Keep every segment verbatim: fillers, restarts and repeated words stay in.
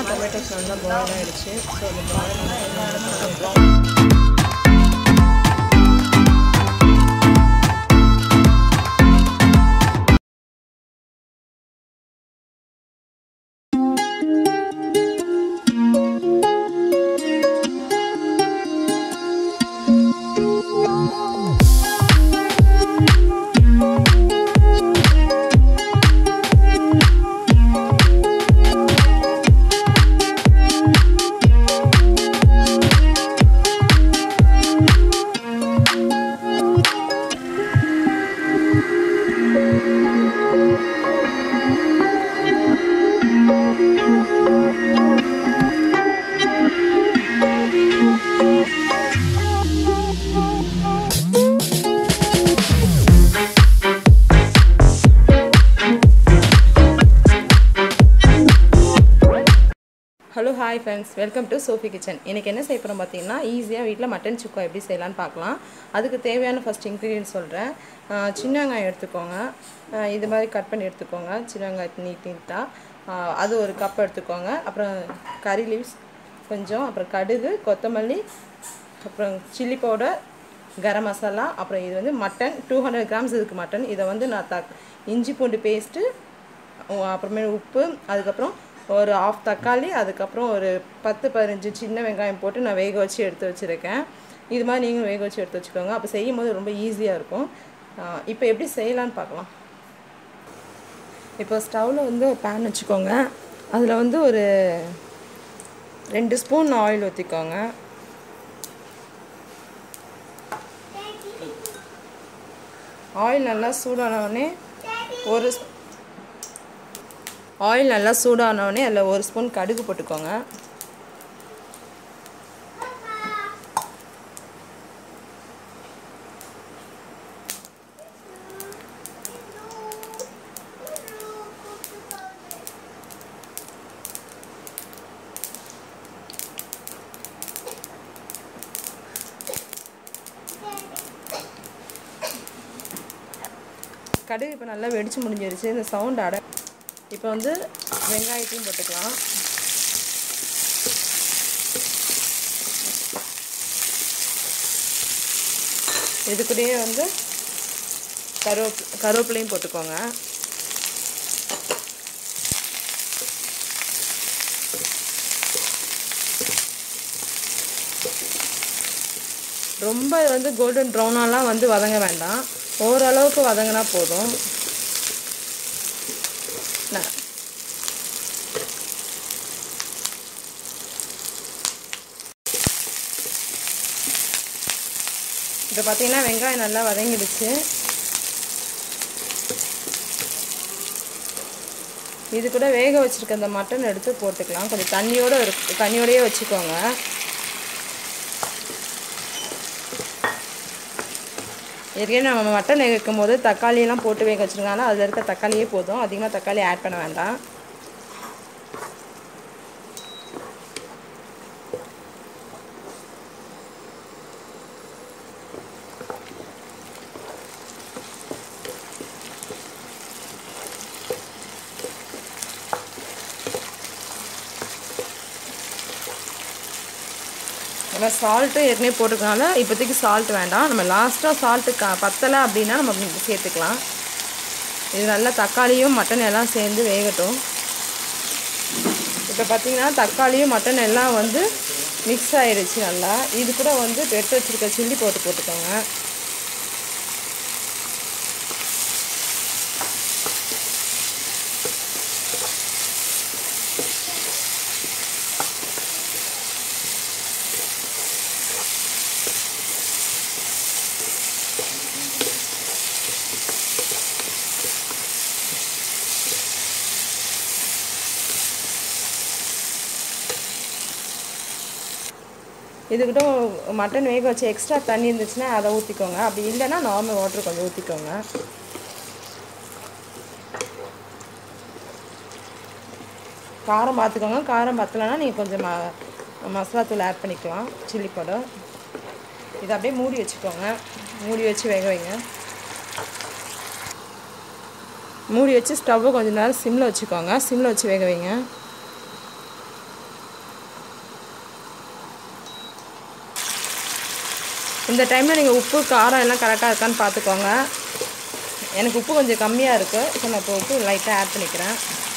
tomatoes நல்லா boil ஆயிடுச்சு. So the boil Hello hi friends, welcome to Sophie Kitchen. இன்னைக்கு என்ன செய்ய போறோம் பாத்தீங்கன்னா ஈஸியா வீட்ல மட்டன் சுக்கா எப்படி செய்யலாம்னு பார்க்கலாம். அதுக்கு தேவையான ஃபர்ஸ்ட் இன்கிரிடியன்ட்ஸ் சொல்றேன். சின்ன வெங்காயம் எடுத்துக்கோங்க. இது மாதிரி கட் பண்ணி எடுத்துக்கோங்க. சின்ன வெங்காயத்தை நீட் நீட்டா அது ஒரு கப் எடுத்துக்கோங்க. அப்புறம் கறி லீவ்ஸ் கொஞ்சம், அப்புறம் கடுகு, கொத்தமல்லி, அப்புறம் சில்லி பவுடர், கரம் மசாலா, அப்புறம் இது வந்து மட்டன் two hundred grams இருக்கு மட்டன். இத வந்து நான் இஞ்சி பூண்டு பேஸ்ட், அப்புறமே உப்பு, அதுக்கு அப்புறம் ஒரு half தக்காளி, அதுக்கு அப்புறம் ஒரு ten பதினைந்து சின்ன வெங்காயம் போட்டு நான் வேக வச்சு எடுத்து வச்சிருக்கேன். இது மாதிரி நீங்க வேக வச்சு எடுத்து வச்சுக்கோங்க. அப்ப செய்யும்போது ரொம்ப ஈஸியா இருக்கும். இப்போ எப்படி செய்யலாம்னு பார்க்கலாம். இப்போ ஸ்டவ்ல வந்து ஒரு pan வச்சுக்கோங்க. அதுல வந்து ஒரு two ஸ்பூன் ஆயில் ஊத்திக்கோங்க. ஆயில் நல்லா சூடான உடனே ஒரு ஆயில் நல்லா சூடான உடனே அதுல ஒரு ஸ்பூன் கடுகு போட்டுக்கோங்க. கடுகு இப்போ நல்லா வெடிச்சு முடிஞ்சிருச்சு. இந்த சவுண்ட் அட இப்போ வந்து வெங்காயத்தையும் போட்டுக்கலாம். இது கூடயே வந்து கருவேப் கருவேப்பிலையும் போட்டுக்கோங்க. ரொம்ப வந்து கோல்டன் ப்ரௌனாலாம் வந்து வதங்க வேண்டாம். ஓரளவுக்கு வதங்கினா போதும். இப்போ பாத்தீங்கன்னா வெங்காயம் நல்லா வதங்கிடுச்சு. இது கூட வேக வச்சிருக்க அந்த மட்டன் எடுத்து போட்டுக்கலாம். கொஞ்சம் தண்ணியோட தண்ணியோடயே வச்சுக்கோங்க. ஏற்கனவே நம்ம மட்டன் வேக வைக்கும்போது தக்காளி எல்லாம் போட்டு வேக வச்சிருக்காங்க. அதுல இருக்க தக்காளியே போதும். அதிகமா தக்காளி ஆட் பண்ண வேண்டாம். நம்ம சால்ட் ஏற்கனவே போட்டுக்கனால இப்போதைக்கு சால்ட் வேண்டாம். நம்ம லாஸ்டா சால்ட் பத்தல அப்படினா நம்ம சேர்த்துக்கலாம். இது நல்லா தக்காளியும் மட்டன் எல்லாம் சேர்ந்து வேகட்டும். இப்போ பாத்தீங்கன்னா தக்காளியும் மட்டன் எல்லாம் வந்து மிக்ஸ் ஆயிருச்சு நல்லா. இது கூட வந்து எடுத்து வச்சிருக்க சில்லி போட்டு போட்டுக்கோங்க. இதுக்கிட்ட மட்டன் வேக வச்சு எக்ஸ்ட்ரா தண்ணி இருந்துச்சுன்னா அதை ஊற்றிக்கோங்க. அப்படி இல்லைன்னா நார்மல் வாட்டர் கொஞ்சம் ஊற்றிக்கோங்க. காரம் பார்த்துக்கோங்க. காரம் பத்தலைன்னா நீங்கள் கொஞ்சம் ம மசாலா தூள் ஆட் பண்ணிக்கலாம், சில்லி பவுடர். இதை அப்படியே மூடி வச்சுக்கோங்க. மூடி வச்சு வேக வைங்க. மூடி வச்சு ஸ்டவ்வை கொஞ்சம் நேரம் சிம்மில் வச்சுக்கோங்க. சிம்மில் வச்சு வேக வைங்க. இந்த டைமில் நீங்கள் உப்பு காரம் எல்லாம் கரெக்டாக இருக்கான்னு பார்த்துக்கோங்க. எனக்கு உப்பு கொஞ்சம் கம்மியாக இருக்குது. ஸோ நான் இப்போ உப்பு லைட்டாக ஆட் பண்ணிக்கிறேன்.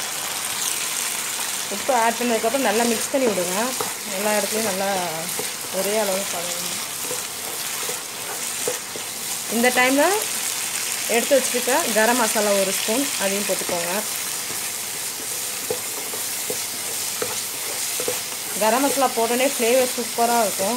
உப்பு ஆட் பண்ணதுக்கப்புறம் நல்லா மிக்ஸ் பண்ணி விடுங்க. எல்லா இடத்துலையும் நல்லா ஒரே அளவு பண்ணுங்க. இந்த டைமில் எடுத்து வச்சுருக்க கரம் மசாலா ஒரு ஸ்பூன் அதையும் போட்டுக்கோங்க. கரம் மசாலா போட்டோன்னே ஃப்ளேவர் சூப்பராக இருக்கும்.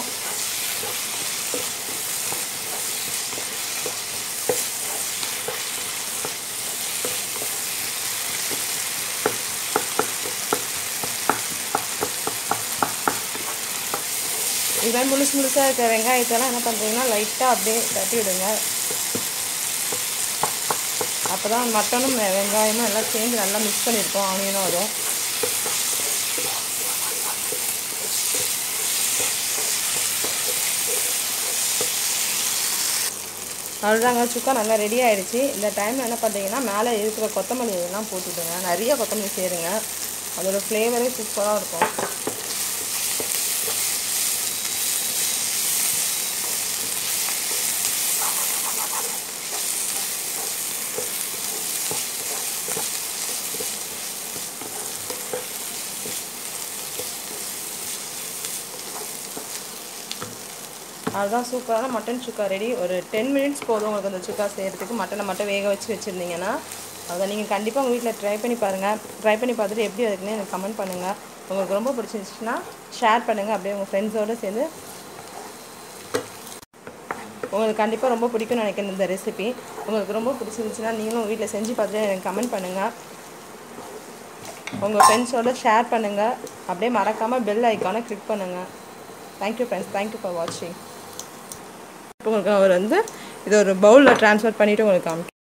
இது மாதிரி முழுசு முழுசாக இருக்க வெங்காயத்தெல்லாம் என்ன பண்ணுறீங்கன்னா லைட்டாக அப்படியே தட்டி விடுங்க. அப்போ தான் மட்டனும் வெங்காயமும் எல்லாம் சேர்ந்து நல்லா மிக்ஸ் பண்ணியிருக்கோம். ஆனியனும் வரும். அவ்வளோதாங்க, சுக்கா நல்லா ரெடி ஆகிடுச்சு. இந்த டைமில் என்ன பண்ணுறீங்கன்னா மேலே இருக்கிற கொத்தமல்லி இதெல்லாம் போட்டுவிடுங்க. நிறைய கொத்தமல்லி சேருங்க. அதோடய ஃப்ளேவரே சூப்பராக இருக்கும். அதுதான் சூப்பரான மட்டன் சுக்கா ரெடி. ஒரு டென் மினிட்ஸ் போதும் உங்களுக்கு அந்த சுக்கா செய்கிறதுக்கு. மட்டனை மட்டும் வேக வச்சு வச்சுருந்தீங்கன்னா அதை நீங்கள் கண்டிப்பாக உங்கள் வீட்டில் ட்ரை பண்ணி பாருங்கள். ட்ரை பண்ணி பார்த்துட்டு எப்படி இருக்குன்னு எனக்கு கமெண்ட் பண்ணுங்கள். உங்களுக்கு ரொம்ப பிடிச்சிருந்துச்சுன்னா ஷேர் பண்ணுங்கள். அப்படியே உங்கள் ஃப்ரெண்ட்ஸோடு சேர்ந்து. உங்களுக்கு கண்டிப்பாக ரொம்ப பிடிக்கும்னு நினைக்கிறேன் இந்த ரெசிபி. உங்களுக்கு ரொம்ப பிடிச்சிருந்துச்சுன்னா நீங்களும் உங்கள் வீட்டில் செஞ்சு பார்த்துட்டு எனக்கு கமெண்ட் பண்ணுங்கள். உங்கள் ஃப்ரெண்ட்ஸோடு ஷேர் பண்ணுங்கள். அப்படியே மறக்காமல் பெல் ஐக்கானை கிளிக் பண்ணுங்கள். Thank you friends. தேங்க்யூ ஃபார் வாட்சிங். இப்போ உங்களுக்கு அவர் வந்து இதை ஒரு பவுலில் ட்ரான்ஸ்ஃபர் பண்ணிவிட்டு உங்களுக்கு காமிக்கிறேன்.